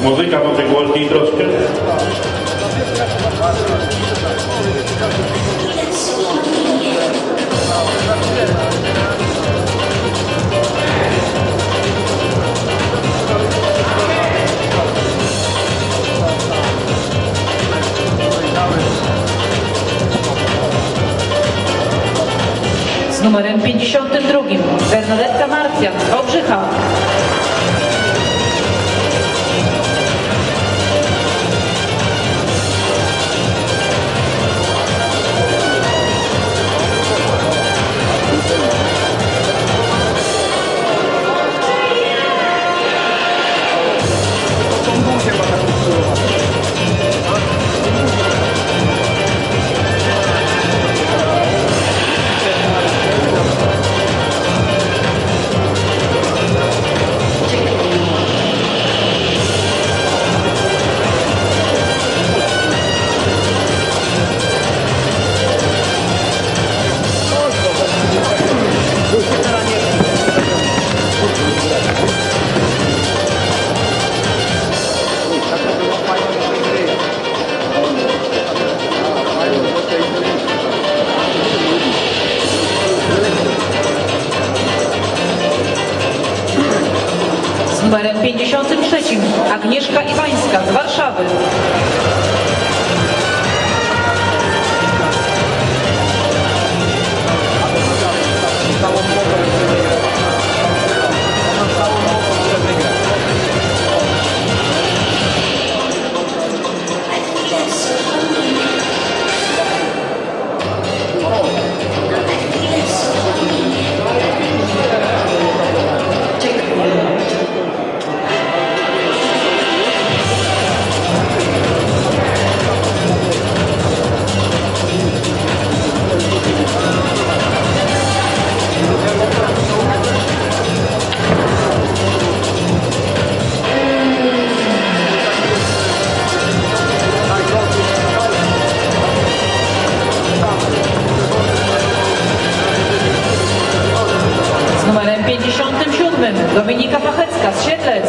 Muzyka może głośniej troszkę. Z numerem 52 Bernadetta Marcjan z Wałbrzycha. Z numerem 53 Agnieszka Iwańska z Warszawy. Z numerem 57 Dominika Pachecka z Siedlec.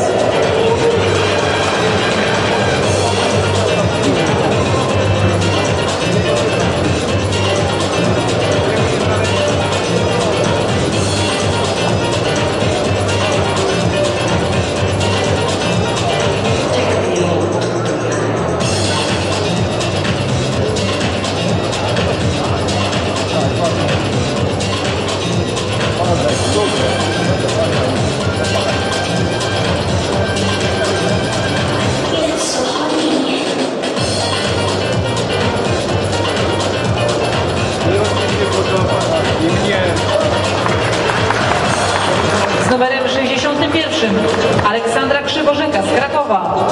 Z numerem 61 Aleksandra Krzyworzeka z Krakowa.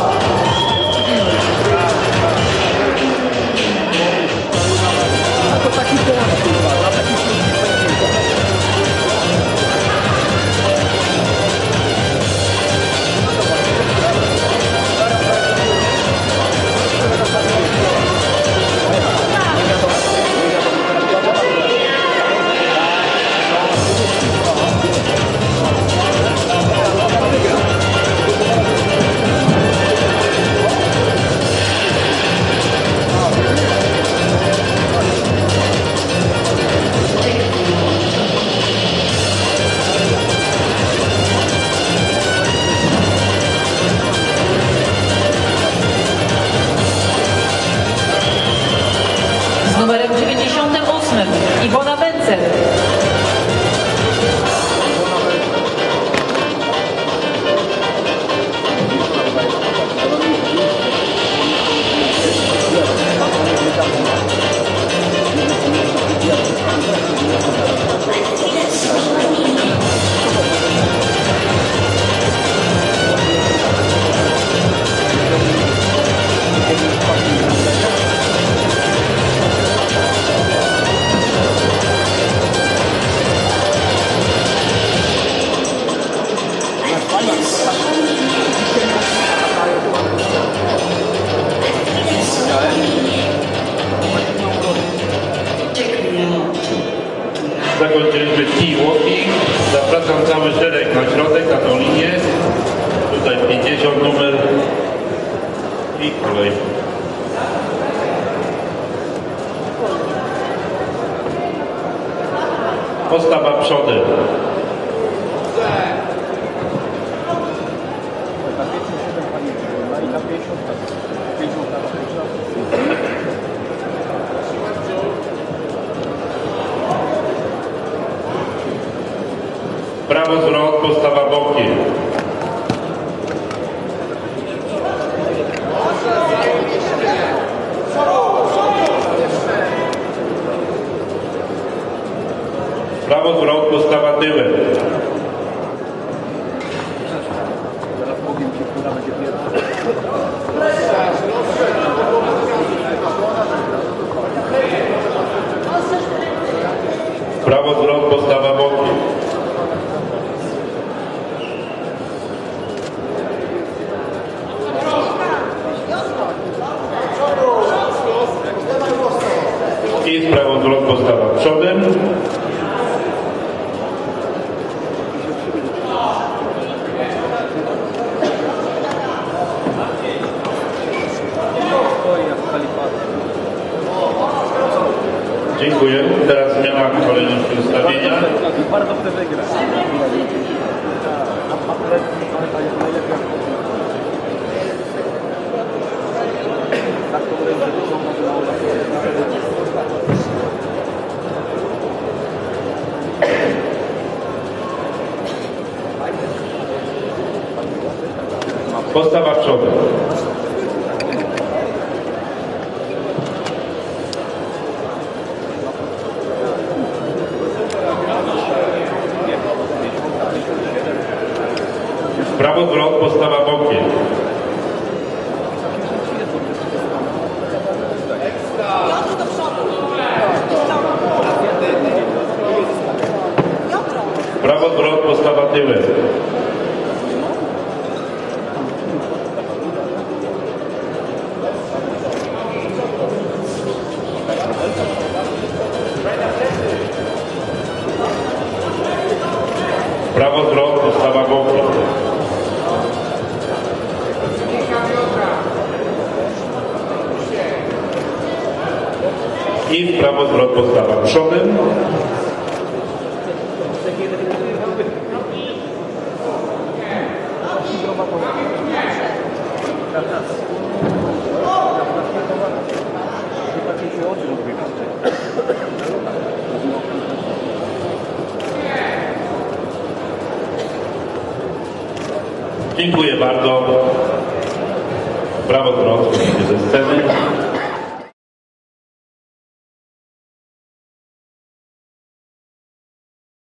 Z numerem 98 Iwona Wencel. Zakończyliśmy T-walking. Zapraszam cały szereg na środek, na tą linię. Tutaj 50 numer I kolej. Postawa przodem. Prawo zwrot, postawa bokiem. Prawo zwrot, postawa tyłem. Prawo zwrot, postawa bokiem. I w prawo zwrot, postawa przodem. Dziękuję. Teraz zmiana kolejności ustawienia. Bardzo chcę wygrać. Postawa przodem. Prawo zwrot, postawa bokiem. Prawo zwrot, postawa tyłem. Prawo zwrot, postawa bokiem. I w prawo zwrot, postawa przodem. Dziękuję bardzo. Prawo zwrot, ze sceny.